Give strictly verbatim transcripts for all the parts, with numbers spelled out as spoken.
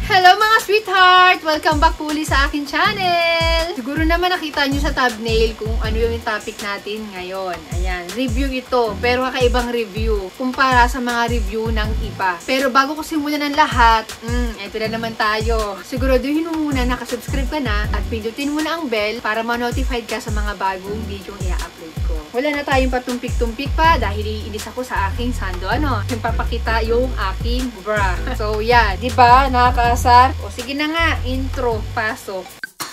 Hello mga sweetheart! Welcome back po ulit sa akin channel! Siguro naman nakita nyo sa thumbnail kung ano yung topic natin ngayon. Ayan, review ito, pero kakaibang review kumpara sa mga review ng iba. Pero bago ko simulan ng lahat, mm, eto na naman tayo. Siguraduhin mo muna nakasubscribe ka na at pindutin mo na ang bell para ma-notified ka sa mga bagong video yung i-upload ko. Wala na tayong patumpik-tumpik pa dahil iinis ako sa aking sando. Ano? Yung papakita yung aking bra. So, yan. Diba? Nakaka O sige na nga, intro, pasok.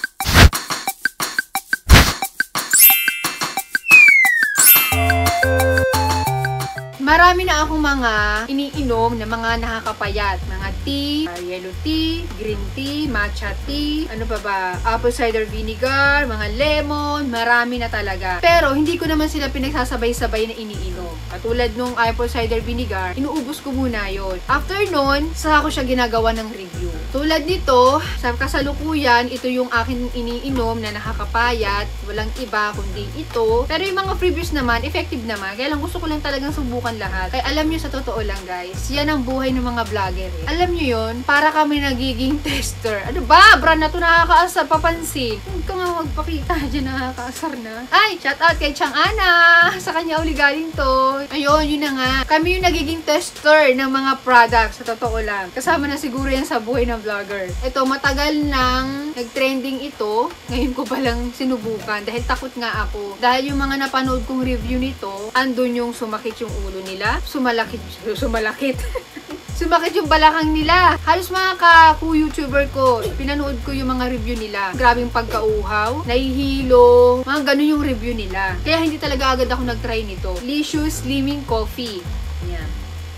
Marami na akong mga iniinom na mga nakakapayat. Mga tea, uh, yellow tea, green tea, matcha tea, ano pa ba, apple cider vinegar, mga lemon, marami na talaga. Pero hindi ko naman sila pinagsasabay-sabay na iniinom. Katulad nung apple cider vinegar, inuubos ko muna yon. After nun, saka ko siya ginagawa ng review. Tulad nito, sa kasalukuyan, ito yung akin iniinom na nakakapayat. Walang iba kundi ito. Pero yung mga previews naman, effective naman. Kaya lang gusto ko lang talagang subukan lahat. Kaya alam nyo sa totoo lang guys, yan ang buhay ng mga vlogger eh. Alam nyo yun, para kami nagiging tester. Ano ba? Brand na to nakakaasar, papansin. Huwag ka nga magpakita dyan, nakakaasar na. Ay, shout out kay Chang Ana. Sa kanya uli galing to. Ayun, yun na nga. Kami yung nagiging tester ng mga products, sa totoo lang. Kasama na siguro yan sa buhay ng vlogger. Ito, matagal nang nag-trending ito. Ngayon ko palang sinubukan dahil takot nga ako. Dahil yung mga napanood kong review nito, andun yung sumakit yung ulo nila. Sumalakit. Sumalakit. Sumakit yung balakang nila. Halos mga ka-YouTuber ko, pinanood ko yung mga review nila. Grabing pagkauhaw, nahihilo, mga ganun yung review nila. Kaya hindi talaga agad ako nag-try nito. Licious Slimming Coffee. Yan.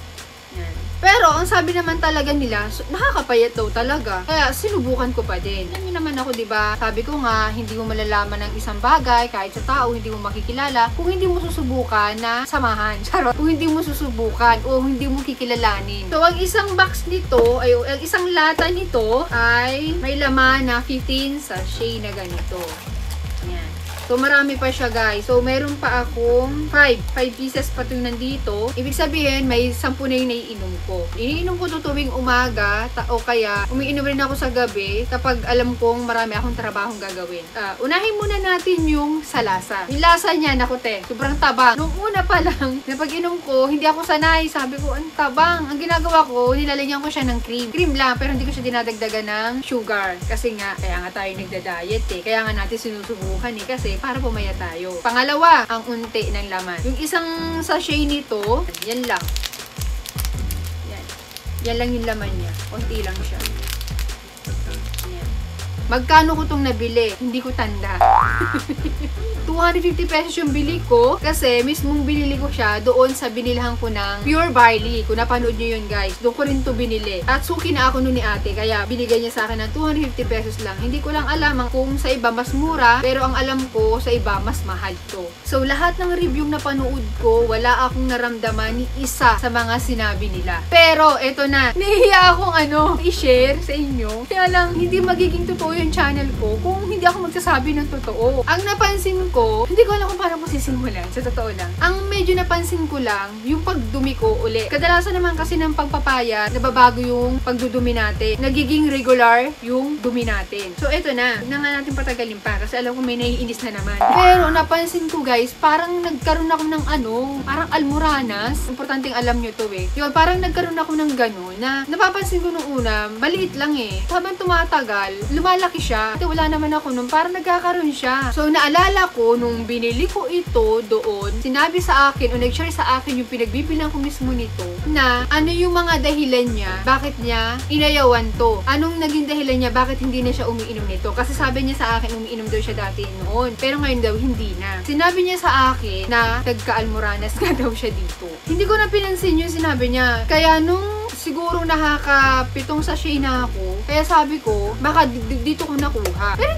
Yan. Pero, ang sabi naman talaga nila, nakakapayat daw talaga. Kaya, sinubukan ko pa din. Alam niyo naman ako, diba? Sabi ko nga, hindi mo malalaman ng isang bagay, kahit sa tao, hindi mo makikilala, kung hindi mo susubukan na samahan. Charot. Kung hindi mo susubukan, o hindi mo kikilalanin. So, ang isang box nito, ay, ang isang lata nito, ay may laman na fifteen sachet na ganito. Yan. So, marami pa siya, guys. So, meron pa akong five. five pieces pa ito nandito. Ibig sabihin, may sampu na yung naiinom ko. Iniinom ko ito tuwing umaga, o kaya, umiinom rin ako sa gabi kapag alam kong marami akong trabahong gagawin. Uh, unahin muna natin yung sa lasa. Yung lasa niya, naku te, sobrang tabang. Nung una pa lang, na pag-inom ko, hindi ako sanay. Sabi ko, ang tabang. Ang ginagawa ko, nilalagyan ko siya ng cream. Cream lang, pero hindi ko siya dinadagdagan ng sugar. Kasi nga, kaya nga tayo nagda-diet eh. Kaya nga natin sinusubukan eh. Kasi, para pumaya tayo. Pangalawa, ang unti ng laman. Yung isang sachet nito, yan lang. Yan. Yan lang yung laman niya. Unti lang siya. Yan. Magkano ko itong nabili? Hindi ko tanda. two hundred fifty pesos yung bili ko kasi mismong binili ko siya doon sa binilhan ko ng Pure Barley. Kung napanood nyo yun guys, doon ko rin to binili. At suki na ako nun ni ate kaya binigay niya sa akin ng two hundred fifty pesos lang. Hindi ko lang alam kung sa iba mas mura pero ang alam ko sa iba mas mahal to. So lahat ng review na panood ko, wala akong naramdaman ni isa sa mga sinabi nila. Pero eto na, nahihiya akong ano, i-share sa inyo. Kaya lang, hindi magiging totoo yung channel ko kung hindi ako magsasabi ng totoo. Ang napansin ko, hindi ko alam kung paano ko sisimulan, sa totoo lang. Ang medyo napansin ko lang, yung pagdumi ko uli. Kadalasan naman kasi ng pagpapaya, nababago yung pagdudumi natin. Nagiging regular yung dumi natin. So, eto na. Hindi na nga natin patagalin pa kasi alam ko may naiinis na naman. Pero, napansin ko guys, parang nagkaroon ako ng ano, parang almoranas. Importanteng alam nyo to eh. Yun, parang nagkaroon ako ng gano'n na napapansin ko nung una, maliit lang eh. Habang tumatagal, lumalaki siya. Ito, wala naman ako nung parang nagkakaroon siya. So, naalala ko, nung binili ko ito doon, sinabi sa akin o nag-share sa akin yung pinagbibilang ko mismo nito na ano yung mga dahilan niya, bakit niya inayawan to. Anong naging dahilan niya, bakit hindi na siya umiinom nito. Kasi sabi niya sa akin, umiinom daw siya dati noon. Pero ngayon daw, hindi na. Sinabi niya sa akin na nagka-almoranas nga daw siya dito. Hindi ko na pinansin yung sinabi niya. Kaya nung siguro nakakapitong sachet na ako, kaya sabi ko, baka dito ko nakuha. Pero hindi naman ako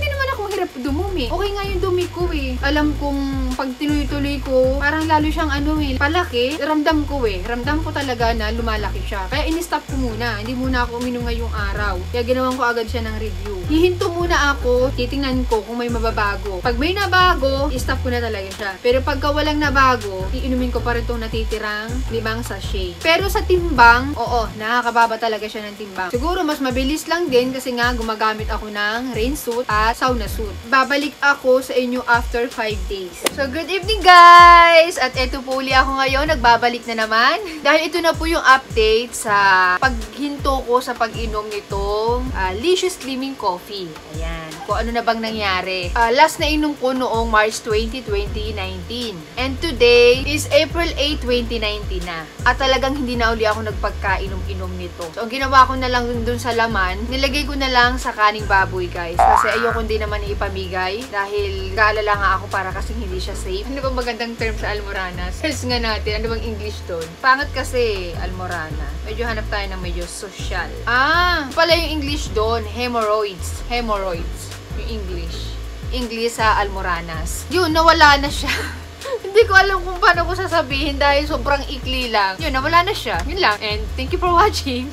hirap dumumi. Okay nga yung dumi ko eh. Alam kong pag tinuloy-tuloy ko, parang lalo siyang ano eh, palaki. Ramdam ko eh. Ramdam ko talaga na lumalaki siya. Kaya in-stop ko muna. Hindi muna ako uminom ngayong araw. Kaya ginawan ko agad siya ng review. Hihinto muna ako, titingnan ko kung may mababago. Pag may nabago, i-stop ko na talaga siya. Pero pagka walang nabago, iinumin ko pa rin itong natitirang limang sachet. Pero sa timbang, oo, nakakababa talaga siya ng timbang. Siguro mas mabilis lang din kasi nga gumagamit ako ng rain suit at sauna suit. Babalik ako sa inyo after five days. So, good evening guys! At eto po uli ako ngayon, nagbabalik na naman. Dahil ito na po yung update sa paghinto ko sa pag-inom nitong uh, Licious Slimming Coffee. Ayan. Kung ano na bang nangyari. Uh, last na inom ko noong March twentieth, twenty nineteen. And today is April eighth, twenty nineteen na. At talagang hindi na uli ako nagpagkainom-inom nito. So, ang ginawa ko na lang dun sa laman, nilagay ko na lang sa kaning baboy, guys. Kasi ayoko din naman ipamigay dahil kaalala nga ako para kasing hindi siya safe. Ano bang magandang term sa Almoranas? Search nga natin. Ano bang English doon? Pangat kasi Almorana. Medyo hanap tayo ng medyo social. Ah! Pala yung English doon. Hemorrhoids. Hemorrhoids. Yung English. English sa Almoranas. Yun, nawala na siya. Hindi ko alam kung paano ko sasabihin dahil sobrang ikli lang. Yun, nawala na siya. Yun lang. And thank you for watching.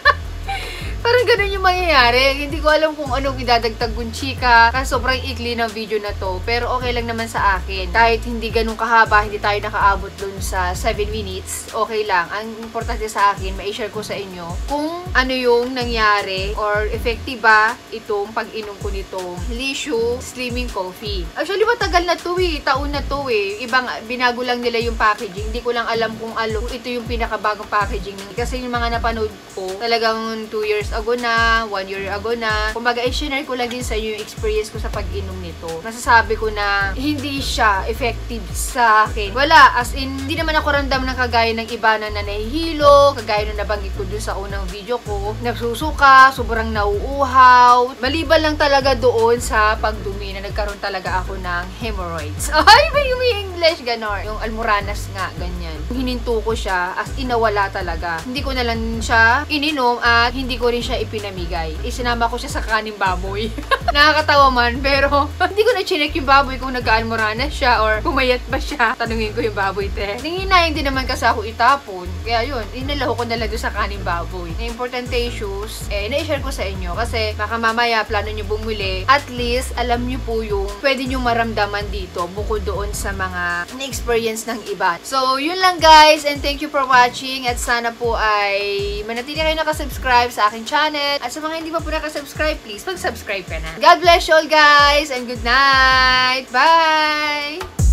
Parang ganun yung mangyayari. Hindi ko alam kung anong idadagtag kong chika. Kasi sobrang ikli ng video na to. Pero okay lang naman sa akin. Kahit hindi ganun kahaba, hindi tayo nakaabot dun sa seven minutes. Okay lang. Ang importante sa akin, ma-share ko sa inyo kung ano yung nangyari or effective ba itong pag-inom ko nitong Licious Slimming Coffee. Actually, matagal na to eh. Taon na to eh. Ibang, binago lang nila yung packaging. Hindi ko lang alam kung alo. Ito yung pinakabagong packaging. Kasi yung mga napanood ko, talagang two years ago na, one year ago na. Kumbaga, i-share ko lang din sa inyo yung experience ko sa pag-inom nito. Masasabi ko na hindi siya effective sa akin. Wala, as in, hindi naman ako ramdam ng kagaya ng iba na nanahihilo, kagaya nung nabanggit ko dun sa unang video ko. Nagsusuka, sobrang nauuhaw. Maliban lang talaga doon sa pagdumi na nagkaroon talaga ako ng hemorrhoids. Ay, ba yung English, ganon. Yung Almoranas nga, ganyan. Hininto ko siya, as inawala talaga. Hindi ko na lang siya ininom at hindi ko rin siya ipinamigay. Isinama ko siya sa kaning baboy. Nakakatawa man, pero hindi ko na chinek yung baboy kung nag-Almoranas siya or pumayat ba siya. Tanungin ko yung baboy, te. Nanginayang din naman kasi ako itapon. Kaya yun, inalaho ko na lang doon sa kaning baboy. Na importante issues, eh, na-share ko sa inyo. Kasi baka mamaya, plano nyo bumuli. At least, alam nyo po yung pwede nyo maramdaman dito bukod doon sa mga na-experience ng iba. So, yun lang guys, and thank you for watching. At sana po ay manatili kayo nakasubscribe sa aking channel. At sa mga hindi pa po nakasubscribe, please mag-subscribe ka na. God bless you all guys, and good night! Bye!